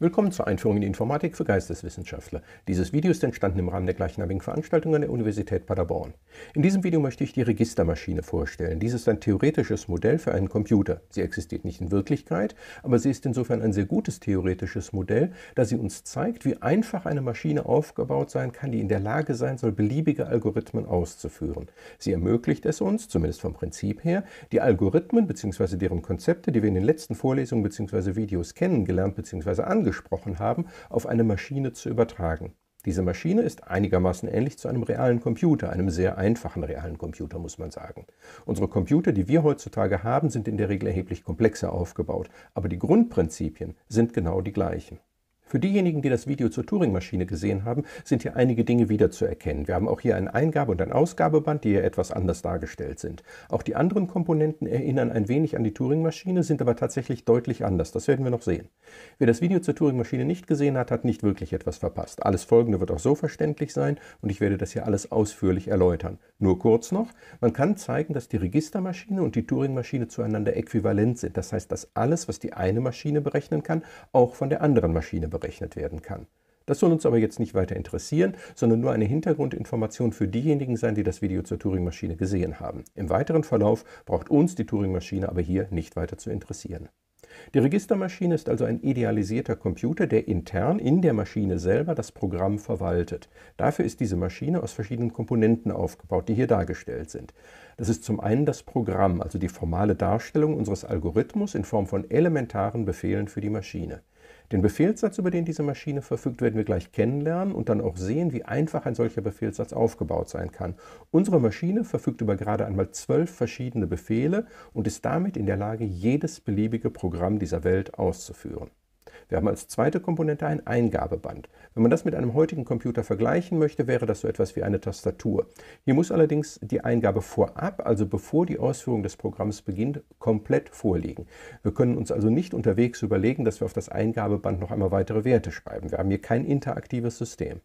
Willkommen zur Einführung in die Informatik für Geisteswissenschaftler. Dieses Video ist entstanden im Rahmen der gleichnamigen Veranstaltung an der Universität Paderborn. In diesem Video möchte ich die Registermaschine vorstellen. Dies ist ein theoretisches Modell für einen Computer. Sie existiert nicht in Wirklichkeit, aber sie ist insofern ein sehr gutes theoretisches Modell, da sie uns zeigt, wie einfach eine Maschine aufgebaut sein kann, die in der Lage sein soll, beliebige Algorithmen auszuführen. Sie ermöglicht es uns, zumindest vom Prinzip her, die Algorithmen bzw. deren Konzepte, die wir in den letzten Vorlesungen bzw. Videos kennengelernt bzw. angesprochen haben, auf eine Maschine zu übertragen. Diese Maschine ist einigermaßen ähnlich zu einem realen Computer, einem sehr einfachen realen Computer, muss man sagen. Unsere Computer, die wir heutzutage haben, sind in der Regel erheblich komplexer aufgebaut, aber die Grundprinzipien sind genau die gleichen. Für diejenigen, die das Video zur Turing-Maschine gesehen haben, sind hier einige Dinge wiederzuerkennen. Wir haben auch hier ein Eingabe- und ein Ausgabeband, die hier etwas anders dargestellt sind. Auch die anderen Komponenten erinnern ein wenig an die Turing-Maschine, sind aber tatsächlich deutlich anders. Das werden wir noch sehen. Wer das Video zur Turing-Maschine nicht gesehen hat, hat nicht wirklich etwas verpasst. Alles Folgende wird auch so verständlich sein und ich werde das hier alles ausführlich erläutern. Nur kurz noch, man kann zeigen, dass die Registermaschine und die Turing-Maschine zueinander äquivalent sind. Das heißt, dass alles, was die eine Maschine berechnen kann, auch von der anderen Maschine berechnet werden kann. Das soll uns aber jetzt nicht weiter interessieren, sondern nur eine Hintergrundinformation für diejenigen sein, die das Video zur Turing-Maschine gesehen haben. Im weiteren Verlauf braucht uns die Turing-Maschine aber hier nicht weiter zu interessieren. Die Registermaschine ist also ein idealisierter Computer, der intern in der Maschine selber das Programm verwaltet. Dafür ist diese Maschine aus verschiedenen Komponenten aufgebaut, die hier dargestellt sind. Das ist zum einen das Programm, also die formale Darstellung unseres Algorithmus in Form von elementaren Befehlen für die Maschine. Den Befehlssatz, über den diese Maschine verfügt, werden wir gleich kennenlernen und dann auch sehen, wie einfach ein solcher Befehlssatz aufgebaut sein kann. Unsere Maschine verfügt über gerade einmal 12 verschiedene Befehle und ist damit in der Lage, jedes beliebige Programm dieser Welt auszuführen. Wir haben als zweite Komponente ein Eingabeband. Wenn man das mit einem heutigen Computer vergleichen möchte, wäre das so etwas wie eine Tastatur. Hier muss allerdings die Eingabe vorab, also bevor die Ausführung des Programms beginnt, komplett vorliegen. Wir können uns also nicht unterwegs überlegen, dass wir auf das Eingabeband noch einmal weitere Werte schreiben. Wir haben hier kein interaktives System.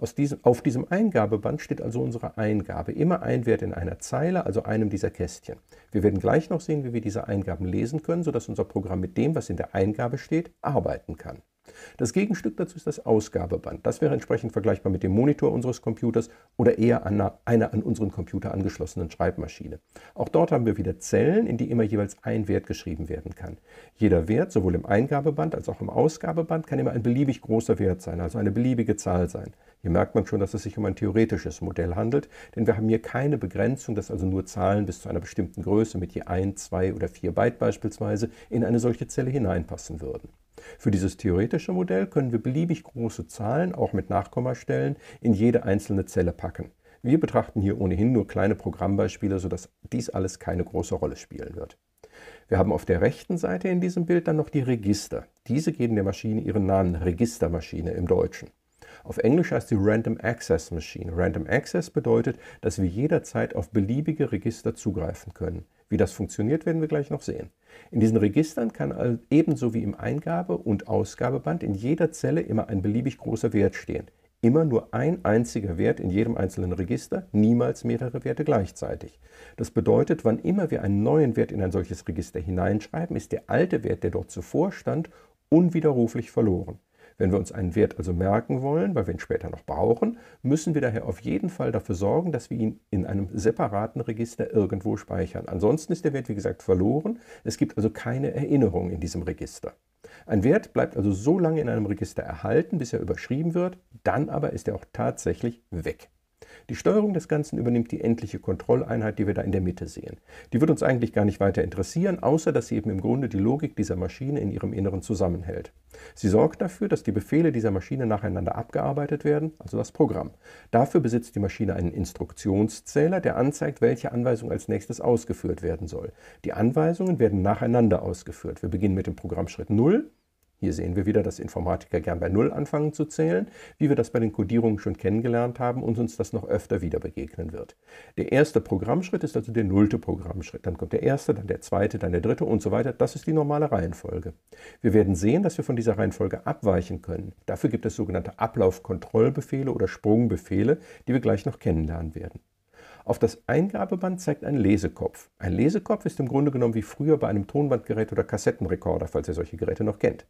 Auf diesem Eingabeband steht also unsere Eingabe. Immer ein Wert in einer Zeile, also einem dieser Kästchen. Wir werden gleich noch sehen, wie wir diese Eingaben lesen können, sodass unser Programm mit dem, was in der Eingabe steht, arbeiten kann. Das Gegenstück dazu ist das Ausgabeband. Das wäre entsprechend vergleichbar mit dem Monitor unseres Computers oder eher einer an unseren Computer angeschlossenen Schreibmaschine. Auch dort haben wir wieder Zellen, in die immer jeweils ein Wert geschrieben werden kann. Jeder Wert, sowohl im Eingabeband als auch im Ausgabeband, kann immer ein beliebig großer Wert sein, also eine beliebige Zahl sein. Hier merkt man schon, dass es sich um ein theoretisches Modell handelt, denn wir haben hier keine Begrenzung, dass also nur Zahlen bis zu einer bestimmten Größe mit je 1, 2 oder 4 Byte beispielsweise in eine solche Zelle hineinpassen würden. Für dieses theoretische Modell können wir beliebig große Zahlen, auch mit Nachkommastellen, in jede einzelne Zelle packen. Wir betrachten hier ohnehin nur kleine Programmbeispiele, sodass dies alles keine große Rolle spielen wird. Wir haben auf der rechten Seite in diesem Bild dann noch die Register. Diese geben der Maschine ihren Namen, Registermaschine im Deutschen. Auf Englisch heißt sie Random Access Machine. Random Access bedeutet, dass wir jederzeit auf beliebige Register zugreifen können. Wie das funktioniert, werden wir gleich noch sehen. In diesen Registern kann ebenso wie im Eingabe- und Ausgabeband in jeder Zelle immer ein beliebig großer Wert stehen. Immer nur ein einziger Wert in jedem einzelnen Register, niemals mehrere Werte gleichzeitig. Das bedeutet, wann immer wir einen neuen Wert in ein solches Register hineinschreiben, ist der alte Wert, der dort zuvor stand, unwiderruflich verloren. Wenn wir uns einen Wert also merken wollen, weil wir ihn später noch brauchen, müssen wir daher auf jeden Fall dafür sorgen, dass wir ihn in einem separaten Register irgendwo speichern. Ansonsten ist der Wert, wie gesagt, verloren. Es gibt also keine Erinnerung in diesem Register. Ein Wert bleibt also so lange in einem Register erhalten, bis er überschrieben wird, dann aber ist er auch tatsächlich weg. Die Steuerung des Ganzen übernimmt die endliche Kontrolleinheit, die wir da in der Mitte sehen. Die wird uns eigentlich gar nicht weiter interessieren, außer dass sie eben im Grunde die Logik dieser Maschine in ihrem Inneren zusammenhält. Sie sorgt dafür, dass die Befehle dieser Maschine nacheinander abgearbeitet werden, also das Programm. Dafür besitzt die Maschine einen Instruktionszähler, der anzeigt, welche Anweisung als nächstes ausgeführt werden soll. Die Anweisungen werden nacheinander ausgeführt. Wir beginnen mit dem Programmschritt 0. Hier sehen wir wieder, dass Informatiker gern bei 0 anfangen zu zählen, wie wir das bei den Codierungen schon kennengelernt haben und uns das noch öfter wieder begegnen wird. Der erste Programmschritt ist also der 0. Programmschritt. Dann kommt der erste, dann der zweite, dann der dritte und so weiter. Das ist die normale Reihenfolge. Wir werden sehen, dass wir von dieser Reihenfolge abweichen können. Dafür gibt es sogenannte Ablaufkontrollbefehle oder Sprungbefehle, die wir gleich noch kennenlernen werden. Auf das Eingabeband zeigt ein Lesekopf. Ein Lesekopf ist im Grunde genommen wie früher bei einem Tonbandgerät oder Kassettenrekorder, falls ihr solche Geräte noch kennt.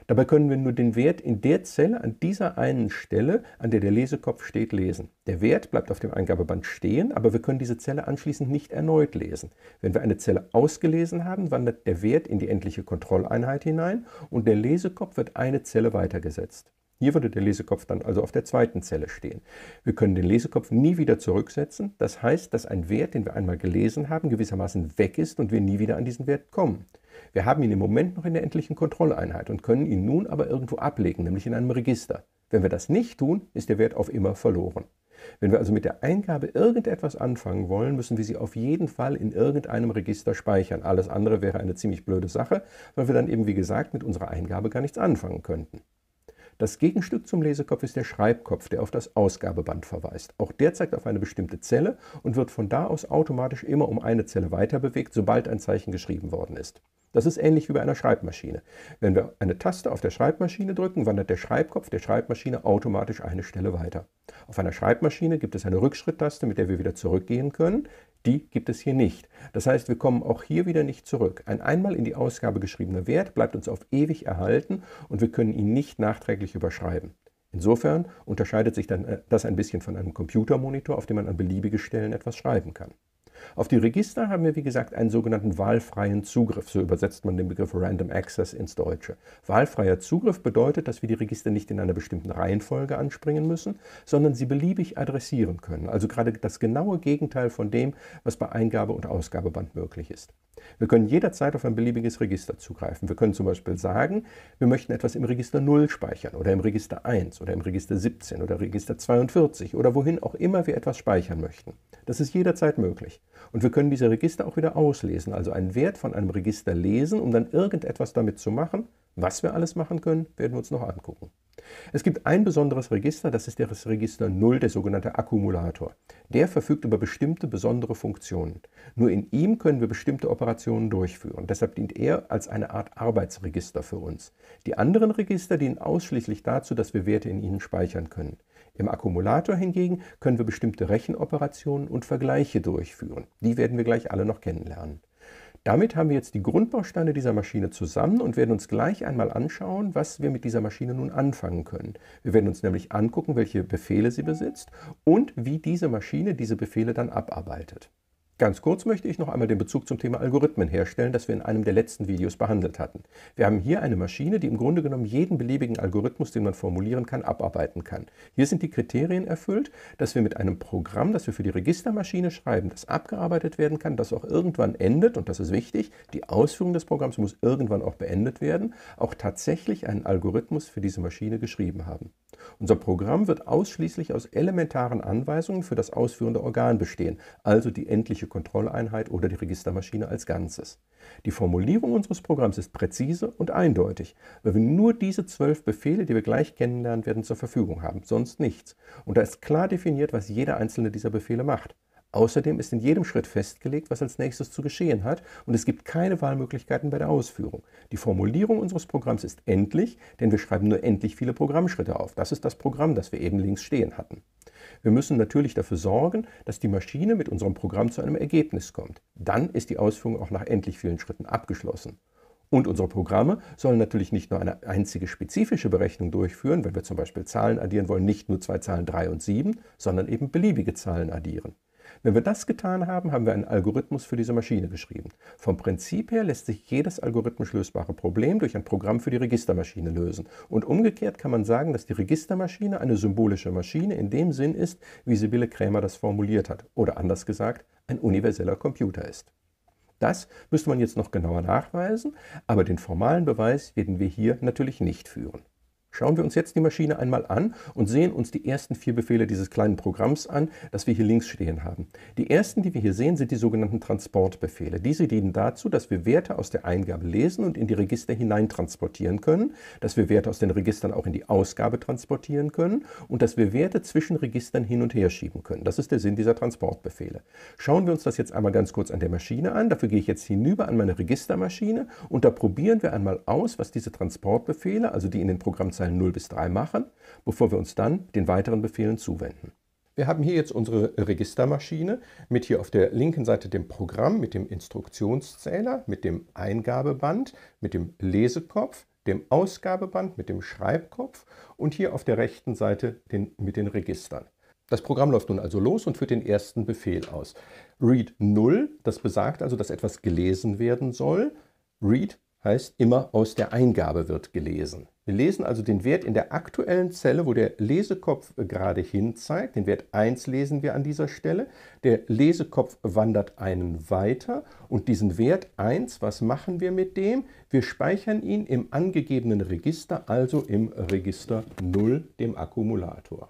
Dabei können wir nur den Wert in der Zelle an dieser einen Stelle, an der der Lesekopf steht, lesen. Der Wert bleibt auf dem Eingabeband stehen, aber wir können diese Zelle anschließend nicht erneut lesen. Wenn wir eine Zelle ausgelesen haben, wandert der Wert in die endliche Kontrolleinheit hinein und der Lesekopf wird eine Zelle weitergesetzt. Hier würde der Lesekopf dann also auf der zweiten Zelle stehen. Wir können den Lesekopf nie wieder zurücksetzen. Das heißt, dass ein Wert, den wir einmal gelesen haben, gewissermaßen weg ist und wir nie wieder an diesen Wert kommen. Wir haben ihn im Moment noch in der endlichen Kontrolleinheit und können ihn nun aber irgendwo ablegen, nämlich in einem Register. Wenn wir das nicht tun, ist der Wert auf immer verloren. Wenn wir also mit der Eingabe irgendetwas anfangen wollen, müssen wir sie auf jeden Fall in irgendeinem Register speichern. Alles andere wäre eine ziemlich blöde Sache, weil wir dann eben, wie gesagt, mit unserer Eingabe gar nichts anfangen könnten. Das Gegenstück zum Lesekopf ist der Schreibkopf, der auf das Ausgabeband verweist. Auch der zeigt auf eine bestimmte Zelle und wird von da aus automatisch immer um eine Zelle weiter bewegt, sobald ein Zeichen geschrieben worden ist. Das ist ähnlich wie bei einer Schreibmaschine. Wenn wir eine Taste auf der Schreibmaschine drücken, wandert der Schreibkopf der Schreibmaschine automatisch eine Stelle weiter. Auf einer Schreibmaschine gibt es eine Rückschritttaste, mit der wir wieder zurückgehen können. Die gibt es hier nicht. Das heißt, wir kommen auch hier wieder nicht zurück. Ein einmal in die Ausgabe geschriebener Wert bleibt uns auf ewig erhalten und wir können ihn nicht nachträglich überschreiben. Insofern unterscheidet sich dann das ein bisschen von einem Computermonitor, auf dem man an beliebige Stellen etwas schreiben kann. Auf die Register haben wir, wie gesagt, einen sogenannten wahlfreien Zugriff. So übersetzt man den Begriff Random Access ins Deutsche. Wahlfreier Zugriff bedeutet, dass wir die Register nicht in einer bestimmten Reihenfolge anspringen müssen, sondern sie beliebig adressieren können. Also gerade das genaue Gegenteil von dem, was bei Eingabe- und Ausgabeband möglich ist. Wir können jederzeit auf ein beliebiges Register zugreifen. Wir können zum Beispiel sagen, wir möchten etwas im Register 0 speichern oder im Register 1 oder im Register 17 oder Register 42 oder wohin auch immer wir etwas speichern möchten. Das ist jederzeit möglich. Und wir können diese Register auch wieder auslesen, also einen Wert von einem Register lesen, um dann irgendetwas damit zu machen. Was wir alles machen können, werden wir uns noch angucken. Es gibt ein besonderes Register, das ist das Register 0, der sogenannte Akkumulator. Der verfügt über bestimmte besondere Funktionen. Nur in ihm können wir bestimmte Operationen durchführen. Deshalb dient er als eine Art Arbeitsregister für uns. Die anderen Register dienen ausschließlich dazu, dass wir Werte in ihnen speichern können. Im Akkumulator hingegen können wir bestimmte Rechenoperationen und Vergleiche durchführen. Die werden wir gleich alle noch kennenlernen. Damit haben wir jetzt die Grundbausteine dieser Maschine zusammen und werden uns gleich einmal anschauen, was wir mit dieser Maschine nun anfangen können. Wir werden uns nämlich angucken, welche Befehle sie besitzt und wie diese Maschine diese Befehle dann abarbeitet. Ganz kurz möchte ich noch einmal den Bezug zum Thema Algorithmen herstellen, das wir in einem der letzten Videos behandelt hatten. Wir haben hier eine Maschine, die im Grunde genommen jeden beliebigen Algorithmus, den man formulieren kann, abarbeiten kann. Hier sind die Kriterien erfüllt, dass wir mit einem Programm, das wir für die Registermaschine schreiben, das abgearbeitet werden kann, das auch irgendwann endet, und das ist wichtig, die Ausführung des Programms muss irgendwann auch beendet werden, auch tatsächlich einen Algorithmus für diese Maschine geschrieben haben. Unser Programm wird ausschließlich aus elementaren Anweisungen für das ausführende Organ bestehen, also die endliche Kontrolleinheit oder die Registermaschine als Ganzes. Die Formulierung unseres Programms ist präzise und eindeutig, weil wir nur diese 12 Befehle, die wir gleich kennenlernen werden, zur Verfügung haben, sonst nichts. Und da ist klar definiert, was jeder einzelne dieser Befehle macht. Außerdem ist in jedem Schritt festgelegt, was als nächstes zu geschehen hat, und es gibt keine Wahlmöglichkeiten bei der Ausführung. Die Formulierung unseres Programms ist endlich, denn wir schreiben nur endlich viele Programmschritte auf. Das ist das Programm, das wir eben links stehen hatten. Wir müssen natürlich dafür sorgen, dass die Maschine mit unserem Programm zu einem Ergebnis kommt. Dann ist die Ausführung auch nach endlich vielen Schritten abgeschlossen. Und unsere Programme sollen natürlich nicht nur eine einzige spezifische Berechnung durchführen, wenn wir zum Beispiel Zahlen addieren wollen, nicht nur zwei Zahlen 3 und 7, sondern eben beliebige Zahlen addieren. Wenn wir das getan haben, haben wir einen Algorithmus für diese Maschine geschrieben. Vom Prinzip her lässt sich jedes algorithmisch lösbare Problem durch ein Programm für die Registermaschine lösen. Und umgekehrt kann man sagen, dass die Registermaschine eine symbolische Maschine in dem Sinn ist, wie Sibylle Krämer das formuliert hat. Oder anders gesagt, ein universeller Computer ist. Das müsste man jetzt noch genauer nachweisen, aber den formalen Beweis werden wir hier natürlich nicht führen. Schauen wir uns jetzt die Maschine einmal an und sehen uns die ersten 4 Befehle dieses kleinen Programms an, das wir hier links stehen haben. Die ersten, die wir hier sehen, sind die sogenannten Transportbefehle. Diese dienen dazu, dass wir Werte aus der Eingabe lesen und in die Register hineintransportieren können, dass wir Werte aus den Registern auch in die Ausgabe transportieren können und dass wir Werte zwischen Registern hin und her schieben können. Das ist der Sinn dieser Transportbefehle. Schauen wir uns das jetzt einmal ganz kurz an der Maschine an. Dafür gehe ich jetzt hinüber an meine Registermaschine und da probieren wir einmal aus, was diese Transportbefehle, also die in den Programmzeilen 0 bis 3 machen, bevor wir uns dann den weiteren Befehlen zuwenden. Wir haben hier jetzt unsere Registermaschine mit hier auf der linken Seite dem Programm, mit dem Instruktionszähler, mit dem Eingabeband, mit dem Lesekopf, dem Ausgabeband mit dem Schreibkopf und hier auf der rechten Seite mit den Registern. Das Programm läuft nun also los und führt den ersten Befehl aus. Read 0, das besagt also, dass etwas gelesen werden soll. Read heißt immer, aus der Eingabe wird gelesen. Wir lesen also den Wert in der aktuellen Zelle, wo der Lesekopf gerade hin zeigt. Den Wert 1 lesen wir an dieser Stelle. Der Lesekopf wandert einen weiter und diesen Wert 1, was machen wir mit dem? Wir speichern ihn im angegebenen Register, also im Register 0, dem Akkumulator.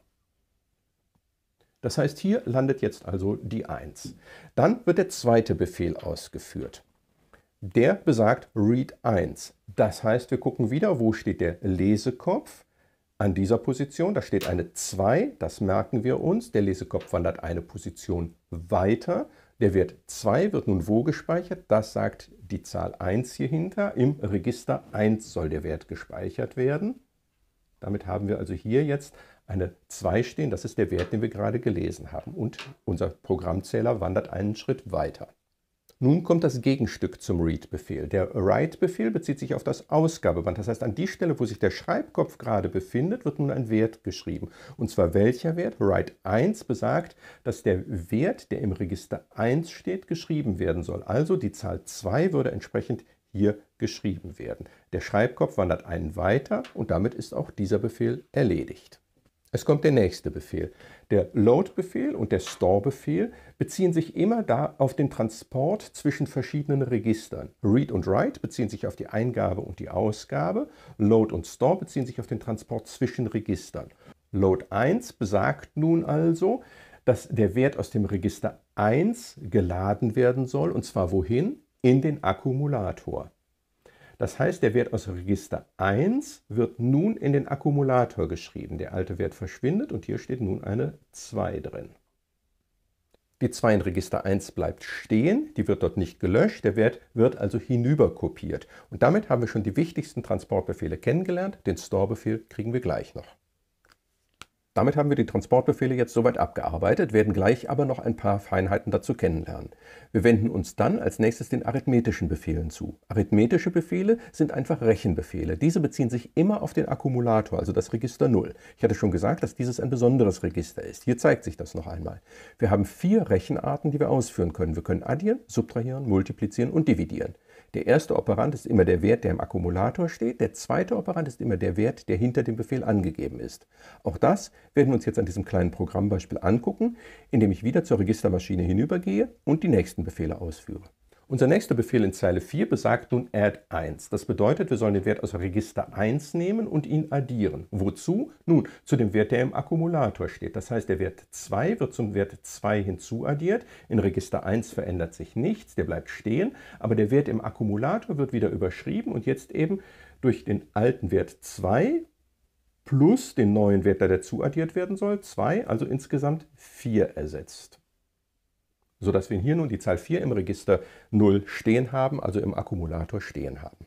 Das heißt, hier landet jetzt also die 1. Dann wird der zweite Befehl ausgeführt. Der besagt Read 1. Das heißt, wir gucken wieder, wo steht der Lesekopf. An dieser Position, da steht eine 2, das merken wir uns. Der Lesekopf wandert eine Position weiter. Der Wert 2 wird nun wo gespeichert? Das sagt die Zahl 1 hier hinter. Im Register 1 soll der Wert gespeichert werden. Damit haben wir also hier jetzt eine 2 stehen. Das ist der Wert, den wir gerade gelesen haben. Und unser Programmzähler wandert einen Schritt weiter. Nun kommt das Gegenstück zum Read-Befehl. Der Write-Befehl bezieht sich auf das Ausgabeband. Das heißt, an die Stelle, wo sich der Schreibkopf gerade befindet, wird nun ein Wert geschrieben. Und zwar welcher Wert? Write 1 besagt, dass der Wert, der im Register 1 steht, geschrieben werden soll. Also die Zahl 2 würde entsprechend hier geschrieben werden. Der Schreibkopf wandert einen weiter und damit ist auch dieser Befehl erledigt. Es kommt der nächste Befehl. Der Load-Befehl und der Store-Befehl beziehen sich immer da auf den Transport zwischen verschiedenen Registern. Read und Write beziehen sich auf die Eingabe und die Ausgabe. Load und Store beziehen sich auf den Transport zwischen Registern. Load 1 besagt nun also, dass der Wert aus dem Register 1 geladen werden soll, und zwar wohin? In den Akkumulator. Das heißt, der Wert aus Register 1 wird nun in den Akkumulator geschrieben. Der alte Wert verschwindet und hier steht nun eine 2 drin. Die 2 in Register 1 bleibt stehen, die wird dort nicht gelöscht, der Wert wird also hinüber kopiert. Und damit haben wir schon die wichtigsten Transportbefehle kennengelernt. Den Store-Befehl kriegen wir gleich noch. Damit haben wir die Transportbefehle jetzt soweit abgearbeitet, werden gleich aber noch ein paar Feinheiten dazu kennenlernen. Wir wenden uns dann als nächstes den arithmetischen Befehlen zu. Arithmetische Befehle sind einfach Rechenbefehle. Diese beziehen sich immer auf den Akkumulator, also das Register 0. Ich hatte schon gesagt, dass dieses ein besonderes Register ist. Hier zeigt sich das noch einmal. Wir haben 4 Rechenarten, die wir ausführen können. Wir können addieren, subtrahieren, multiplizieren und dividieren. Der erste Operand ist immer der Wert, der im Akkumulator steht. Der zweite Operand ist immer der Wert, der hinter dem Befehl angegeben ist. Auch das werden wir uns jetzt an diesem kleinen Programmbeispiel angucken, indem ich wieder zur Registermaschine hinübergehe und die nächsten Befehle ausführe. Unser nächster Befehl in Zeile 4 besagt nun add 1. Das bedeutet, wir sollen den Wert aus Register 1 nehmen und ihn addieren. Wozu? Nun, zu dem Wert, der im Akkumulator steht. Das heißt, der Wert 2 wird zum Wert 2 hinzuaddiert. In Register 1 verändert sich nichts, der bleibt stehen, aber der Wert im Akkumulator wird wieder überschrieben und jetzt eben durch den alten Wert 2 plus den neuen Wert, der dazu addiert werden soll, 2, also insgesamt 4 ersetzt. Sodass wir hier nun die Zahl 4 im Register 0 stehen haben, also im Akkumulator stehen haben.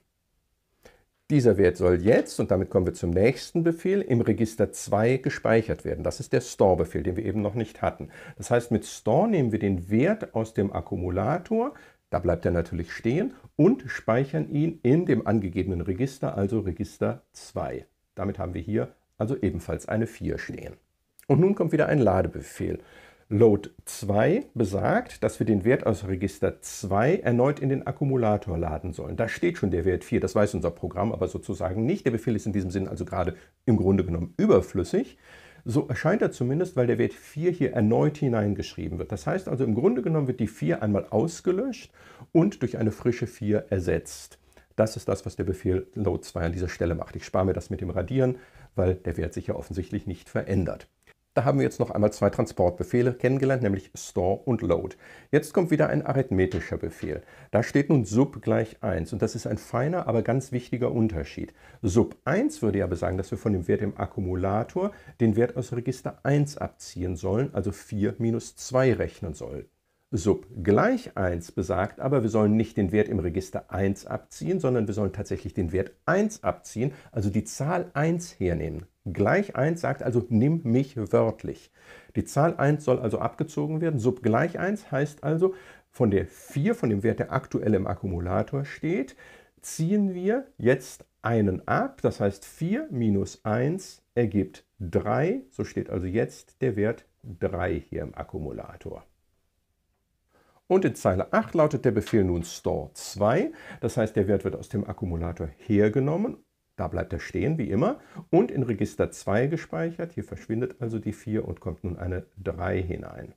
Dieser Wert soll jetzt, und damit kommen wir zum nächsten Befehl, im Register 2 gespeichert werden. Das ist der Store-Befehl, den wir eben noch nicht hatten. Das heißt, mit Store nehmen wir den Wert aus dem Akkumulator, da bleibt er natürlich stehen, und speichern ihn in dem angegebenen Register, also Register 2. Damit haben wir hier also ebenfalls eine 4 stehen. Und nun kommt wieder ein Ladebefehl. Load 2 besagt, dass wir den Wert aus Register 2 erneut in den Akkumulator laden sollen. Da steht schon der Wert 4, das weiß unser Programm aber sozusagen nicht. Der Befehl ist in diesem Sinn also gerade im Grunde genommen überflüssig. So erscheint er zumindest, weil der Wert 4 hier erneut hineingeschrieben wird. Das heißt also, im Grunde genommen wird die 4 einmal ausgelöscht und durch eine frische 4 ersetzt. Das ist das, was der Befehl Load 2 an dieser Stelle macht. Ich spare mir das mit dem Radieren, weil der Wert sich ja offensichtlich nicht verändert. Da haben wir jetzt noch einmal 2 Transportbefehle kennengelernt, nämlich Store und Load. Jetzt kommt wieder ein arithmetischer Befehl. Da steht nun sub gleich 1 und das ist ein feiner, aber ganz wichtiger Unterschied. Sub 1 würde ja besagen, dass wir von dem Wert im Akkumulator den Wert aus Register 1 abziehen sollen, also 4 minus 2 rechnen sollen. Sub gleich 1 besagt aber, wir sollen nicht den Wert im Register 1 abziehen, sondern wir sollen tatsächlich den Wert 1 abziehen, also die Zahl 1 hernehmen. Gleich 1 sagt also, nimm mich wörtlich. Die Zahl 1 soll also abgezogen werden. Sub gleich 1 heißt also, von der 4, von dem Wert, der aktuell im Akkumulator steht, ziehen wir jetzt einen ab, das heißt 4 minus 1 ergibt 3, so steht also jetzt der Wert 3 hier im Akkumulator. Und in Zeile 8 lautet der Befehl nun store 2, das heißt der Wert wird aus dem Akkumulator hergenommen, da bleibt er stehen wie immer, und in Register 2 gespeichert, hier verschwindet also die 4 und kommt nun eine 3 hinein.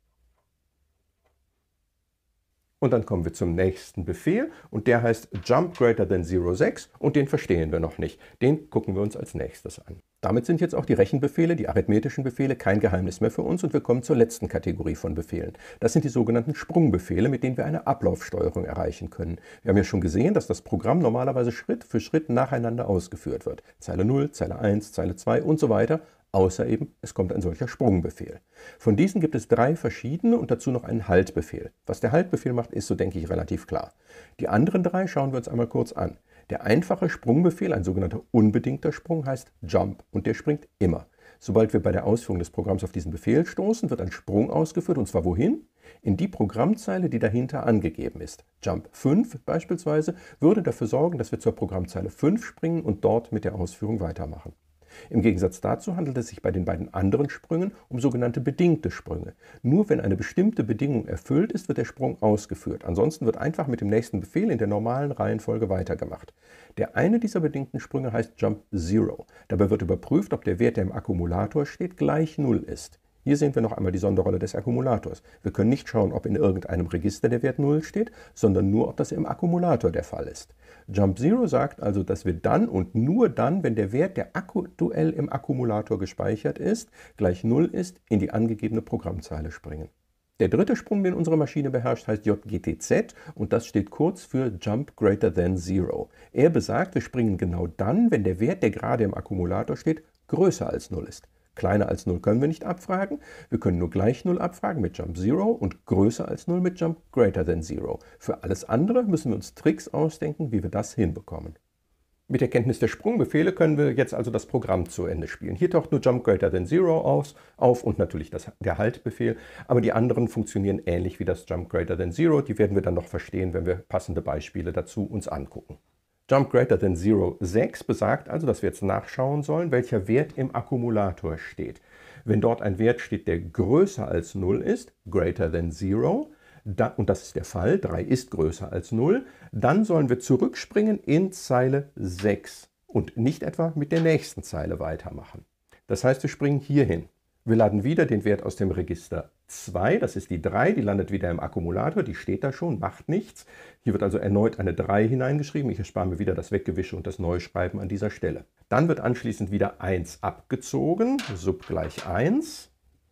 Und dann kommen wir zum nächsten Befehl und der heißt jump greater than 0,6 und den verstehen wir noch nicht. Den gucken wir uns als nächstes an. Damit sind jetzt auch die Rechenbefehle, die arithmetischen Befehle, kein Geheimnis mehr für uns und wir kommen zur letzten Kategorie von Befehlen. Das sind die sogenannten Sprungbefehle, mit denen wir eine Ablaufsteuerung erreichen können. Wir haben ja schon gesehen, dass das Programm normalerweise Schritt für Schritt nacheinander ausgeführt wird. Zeile 0, Zeile 1, Zeile 2 und so weiter. Außer eben, es kommt ein solcher Sprungbefehl. Von diesen gibt es 3 verschiedene und dazu noch einen Haltbefehl. Was der Haltbefehl macht, ist, so denke ich, relativ klar. Die anderen 3 schauen wir uns einmal kurz an. Der einfache Sprungbefehl, ein sogenannter unbedingter Sprung, heißt Jump und der springt immer. Sobald wir bei der Ausführung des Programms auf diesen Befehl stoßen, wird ein Sprung ausgeführt und zwar wohin? In die Programmzeile, die dahinter angegeben ist. Jump 5 beispielsweise würde dafür sorgen, dass wir zur Programmzeile 5 springen und dort mit der Ausführung weitermachen. Im Gegensatz dazu handelt es sich bei den beiden anderen Sprüngen um sogenannte bedingte Sprünge. Nur wenn eine bestimmte Bedingung erfüllt ist, wird der Sprung ausgeführt. Ansonsten wird einfach mit dem nächsten Befehl in der normalen Reihenfolge weitergemacht. Der eine dieser bedingten Sprünge heißt Jump 0. Dabei wird überprüft, ob der Wert, der im Akkumulator steht, gleich 0 ist. Hier sehen wir noch einmal die Sonderrolle des Akkumulators. Wir können nicht schauen, ob in irgendeinem Register der Wert 0 steht, sondern nur, ob das im Akkumulator der Fall ist. Jump 0 sagt also, dass wir dann und nur dann, wenn der Wert, der aktuell im Akkumulator gespeichert ist, gleich 0 ist, in die angegebene Programmzeile springen. Der dritte Sprung, den unsere Maschine beherrscht, heißt JGTZ und das steht kurz für Jump Greater Than 0. Er besagt, wir springen genau dann, wenn der Wert, der gerade im Akkumulator steht, größer als 0 ist. Kleiner als 0 können wir nicht abfragen, wir können nur gleich 0 abfragen mit Jump 0 und größer als 0 mit Jump Greater Than 0. Für alles andere müssen wir uns Tricks ausdenken, wie wir das hinbekommen. Mit der Kenntnis der Sprungbefehle können wir jetzt also das Programm zu Ende spielen. Hier taucht nur Jump Greater Than 0 auf und natürlich der Haltbefehl, aber die anderen funktionieren ähnlich wie das Jump Greater Than 0. Die werden wir dann noch verstehen, wenn wir passende Beispiele dazu uns angucken. Jump Greater Than 0,6 besagt also, dass wir jetzt nachschauen sollen, welcher Wert im Akkumulator steht. Wenn dort ein Wert steht, der größer als 0 ist, Greater Than 0, und das ist der Fall, 3 ist größer als 0, dann sollen wir zurückspringen in Zeile 6 und nicht etwa mit der nächsten Zeile weitermachen. Das heißt, wir springen hier hin. Wir laden wieder den Wert aus dem Register 2, das ist die 3, die landet wieder im Akkumulator, die steht da schon, macht nichts. Hier wird also erneut eine 3 hineingeschrieben, ich erspare mir wieder das Weggewische und das Neuschreiben an dieser Stelle. Dann wird anschließend wieder 1 abgezogen, sub gleich 1.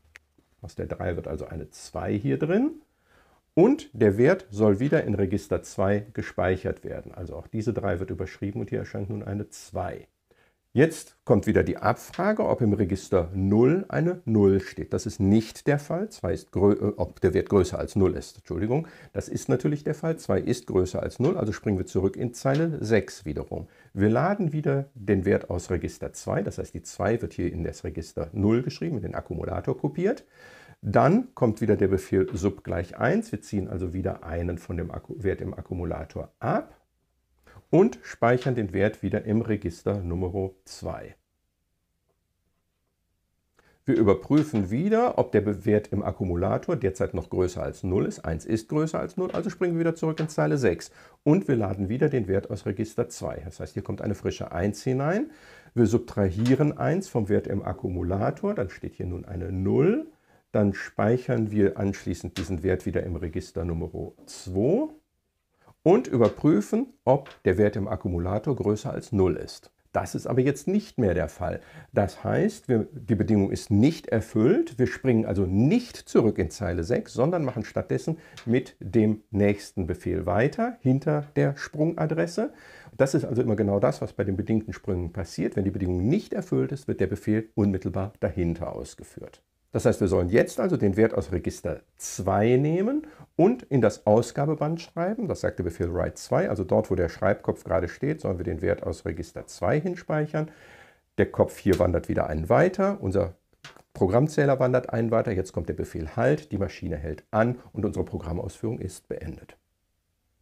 Aus der 3 wird also eine 2 hier drin. Und der Wert soll wieder in Register 2 gespeichert werden. Also auch diese 3 wird überschrieben und hier erscheint nun eine 2. Jetzt kommt wieder die Abfrage, ob im Register 0 eine 0 steht. Das ist nicht der Fall. Ob der Wert größer als 0 ist. Entschuldigung, das ist natürlich der Fall. 2 ist größer als 0, also springen wir zurück in Zeile 6 wiederum. Wir laden wieder den Wert aus Register 2, das heißt die 2 wird hier in das Register 0 geschrieben, in den Akkumulator kopiert. Dann kommt wieder der Befehl sub gleich 1. Wir ziehen also wieder einen von dem Wert im Akkumulator ab und speichern den Wert wieder im Register Nummer 2. Wir überprüfen wieder, ob der Wert im Akkumulator derzeit noch größer als 0 ist. 1 ist größer als 0, also springen wir wieder zurück in Zeile 6. Und wir laden wieder den Wert aus Register 2. Das heißt, hier kommt eine frische 1 hinein. Wir subtrahieren 1 vom Wert im Akkumulator, dann steht hier nun eine 0. Dann speichern wir anschließend diesen Wert wieder im Register Nummer 2 und überprüfen, ob der Wert im Akkumulator größer als 0 ist. Das ist aber jetzt nicht mehr der Fall. Das heißt, die Bedingung ist nicht erfüllt. Wir springen also nicht zurück in Zeile 6, sondern machen stattdessen mit dem nächsten Befehl weiter, hinter der Sprungadresse. Das ist also immer genau das, was bei den bedingten Sprüngen passiert. Wenn die Bedingung nicht erfüllt ist, wird der Befehl unmittelbar dahinter ausgeführt. Das heißt, wir sollen jetzt also den Wert aus Register 2 nehmen und in das Ausgabeband schreiben. Das sagt der Befehl write 2, also dort, wo der Schreibkopf gerade steht, sollen wir den Wert aus Register 2 hinspeichern. Der Kopf hier wandert wieder einen weiter, unser Programmzähler wandert einen weiter. Jetzt kommt der Befehl halt, die Maschine hält an und unsere Programmausführung ist beendet.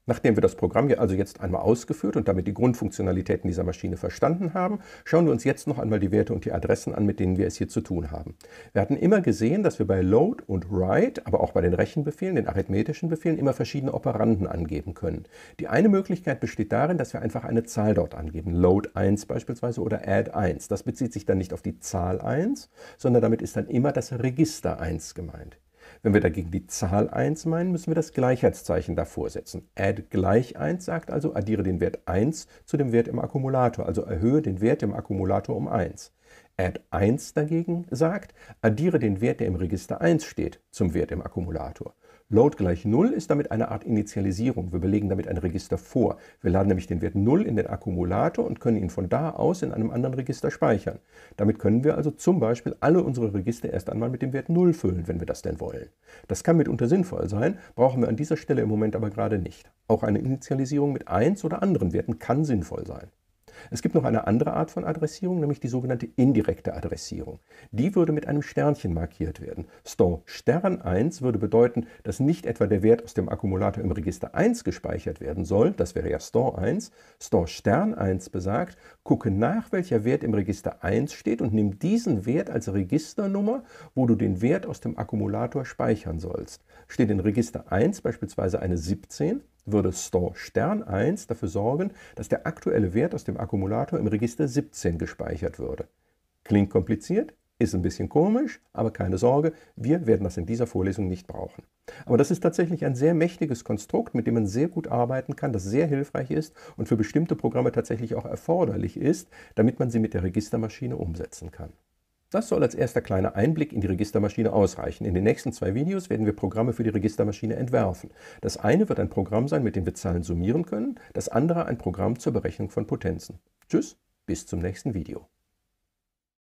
Nachdem wir das Programm also jetzt einmal ausgeführt und damit die Grundfunktionalitäten dieser Maschine verstanden haben, schauen wir uns jetzt noch einmal die Werte und die Adressen an, mit denen wir es hier zu tun haben. Wir hatten immer gesehen, dass wir bei Load und Write, aber auch bei den Rechenbefehlen, den arithmetischen Befehlen, immer verschiedene Operanden angeben können. Die eine Möglichkeit besteht darin, dass wir einfach eine Zahl dort angeben, Load 1 beispielsweise oder Add 1. Das bezieht sich dann nicht auf die Zahl 1, sondern damit ist dann immer das Register 1 gemeint. Wenn wir dagegen die Zahl 1 meinen, müssen wir das Gleichheitszeichen davor setzen. Add gleich 1 sagt also, addiere den Wert 1 zu dem Wert im Akkumulator, also erhöhe den Wert im Akkumulator um 1. Add 1 dagegen sagt, addiere den Wert, der im Register 1 steht, zum Wert im Akkumulator. Load gleich 0 ist damit eine Art Initialisierung. Wir belegen damit ein Register vor. Wir laden nämlich den Wert 0 in den Akkumulator und können ihn von da aus in einem anderen Register speichern. Damit können wir also zum Beispiel alle unsere Register erst einmal mit dem Wert 0 füllen, wenn wir das denn wollen. Das kann mitunter sinnvoll sein, brauchen wir an dieser Stelle im Moment aber gerade nicht. Auch eine Initialisierung mit 1 oder anderen Werten kann sinnvoll sein. Es gibt noch eine andere Art von Adressierung, nämlich die sogenannte indirekte Adressierung. Die würde mit einem Sternchen markiert werden. Store Stern 1 würde bedeuten, dass nicht etwa der Wert aus dem Akkumulator im Register 1 gespeichert werden soll, das wäre ja Store 1. Store Stern 1 besagt, gucke nach, welcher Wert im Register 1 steht und nimm diesen Wert als Registernummer, wo du den Wert aus dem Akkumulator speichern sollst. Steht in Register 1 beispielsweise eine 17, würde Store Stern 1 dafür sorgen, dass der aktuelle Wert aus dem Akkumulator im Register 17 gespeichert würde. Klingt kompliziert, ist ein bisschen komisch, aber keine Sorge, wir werden das in dieser Vorlesung nicht brauchen. Aber das ist tatsächlich ein sehr mächtiges Konstrukt, mit dem man sehr gut arbeiten kann, das sehr hilfreich ist und für bestimmte Programme tatsächlich auch erforderlich ist, damit man sie mit der Registermaschine umsetzen kann. Das soll als erster kleiner Einblick in die Registermaschine ausreichen. In den nächsten 2 Videos werden wir Programme für die Registermaschine entwerfen. Das eine wird ein Programm sein, mit dem wir Zahlen summieren können, das andere ein Programm zur Berechnung von Potenzen. Tschüss, bis zum nächsten Video.